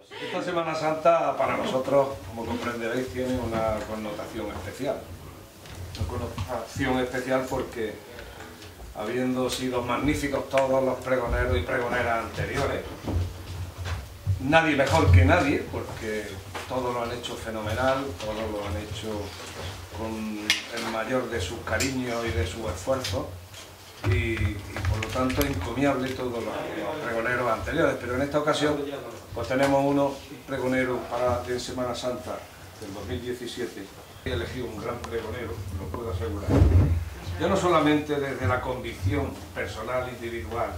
Esta Semana Santa para nosotros, como comprenderéis, tiene una connotación especial. Una connotación especial porque, habiendo sido magníficos todos los pregoneros y pregoneras anteriores, nadie mejor que nadie, porque todos lo han hecho fenomenal, todos lo han hecho con el mayor de sus cariños y de sus esfuerzos, y por lo tanto encomiable todos los pregoneros anteriores. Pero en esta ocasión pues tenemos uno pregonero para en Semana Santa del 2017. He elegido un gran pregonero, lo puedo asegurar. Ya no solamente desde la convicción personal individual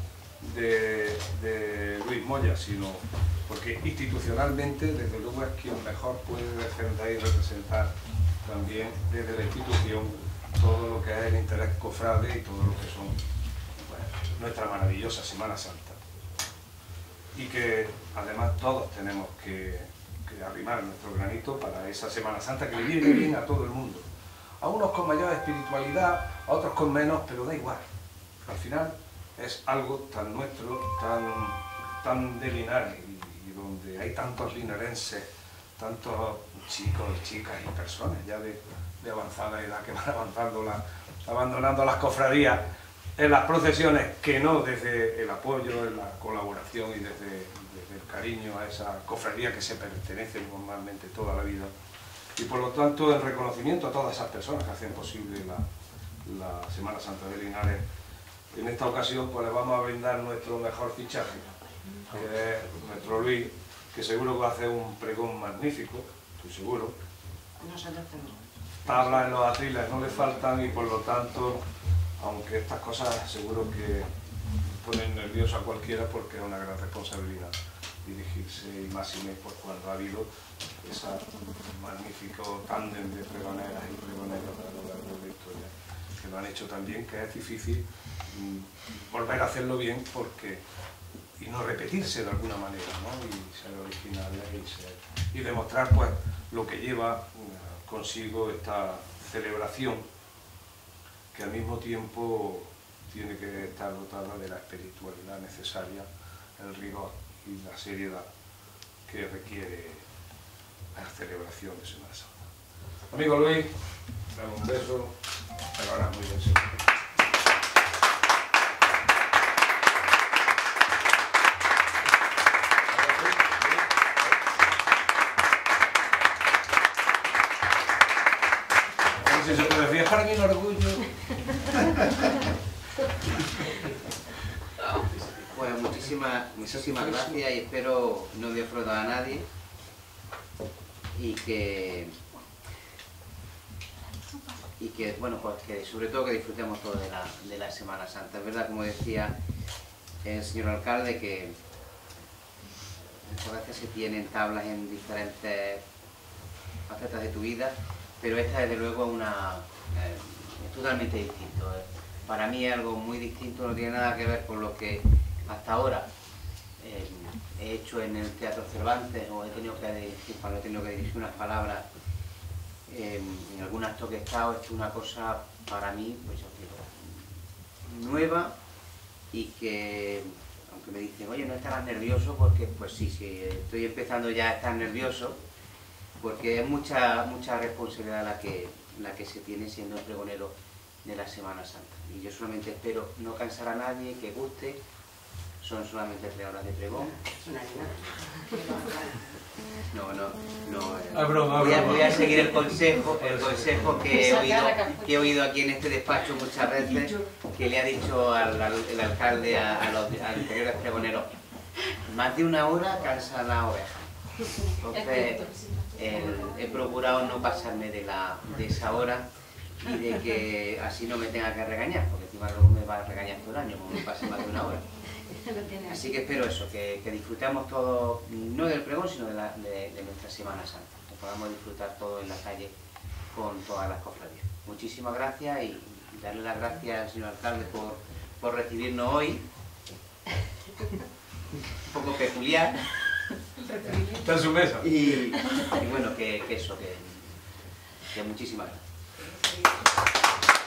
de Luis Moya, sino porque institucionalmente, desde luego, es quien mejor puede defender y representar también desde la institución todo lo que es el interés cofrade y todo lo que son, bueno, nuestra maravillosa Semana Santa. Y que además todos tenemos que arrimar nuestro granito para esa Semana Santa que le viene bien a todo el mundo. A unos con mayor espiritualidad, a otros con menos, pero da igual. Al final es algo tan nuestro, tan de Linares, y donde hay tantos linarenses, tantos chicos y chicas y personas ya de avanzada edad que van abandonando las cofradías en las procesiones, que no desde el apoyo, en la colaboración y desde el cariño a esa cofradía que se pertenece normalmente toda la vida. Y por lo tanto el reconocimiento a todas esas personas que hacen posible la Semana Santa de Linares. En esta ocasión pues les vamos a brindar nuestro mejor fichaje, que es nuestro Luis, que seguro que va a hacer un pregón magnífico, estoy seguro. Tablas en los atriles no le faltan y por lo tanto, aunque estas cosas seguro que ponen nervioso a cualquiera porque es una gran responsabilidad dirigirse, y más y menos por cuando ha habido ese magnífico tándem de pregoneras y pregoneros a lo largo de la historia, que lo han hecho también, que es difícil volver a hacerlo bien y no repetirse de alguna manera, ¿no? Y ser originales y demostrar pues lo que lleva consigo esta celebración, que al mismo tiempo tiene que estar dotada de la espiritualidad necesaria, el rigor y la seriedad que requiere la celebración de Semana Santa. Amigo Luis, dame un beso, te lo harás muy bien seguro. Si se puede decir, es para mí un orgullo. Pues muchísimas gracias y espero no defraudar a nadie y que bueno, pues que sobre todo que disfrutemos todos de la Semana Santa. Es verdad, como decía el señor alcalde, que muchas veces se tienen tablas en diferentes facetas de tu vida, pero esta desde luego es totalmente distinto. Para mí es algo muy distinto, no tiene nada que ver con lo que hasta ahora he hecho en el Teatro Cervantes, o he tenido que dirigir unas palabras en algún acto que he estado. Esto es una cosa para mí, pues yo digo, nueva, y que, aunque me dicen, oye, no estarás nervioso, porque pues sí, estoy empezando ya a estar nervioso, porque es mucha responsabilidad la que se tiene siendo el pregonero de la Semana Santa. Y yo solamente espero no cansar a nadie, que guste. Son solamente 3 horas de pregón. No. Voy a seguir el consejo que he oído aquí en este despacho muchas veces, que le ha dicho el alcalde a los anteriores pregoneros: más de 1 hora cansa la oveja. Entonces he procurado no pasarme de esa hora, y de que así no me tenga que regañar, porque encima luego me va a regañar todo el año como me pase más de 1 hora. Así que espero eso, que disfrutamos todos, no del pregón, sino de nuestra Semana Santa, que podamos disfrutar todo en la calle con todas las cofradías. Muchísimas gracias, y darle las gracias al señor alcalde por recibirnos hoy, un poco peculiar. Está en su mesa. Y bueno, que muchísimas gracias.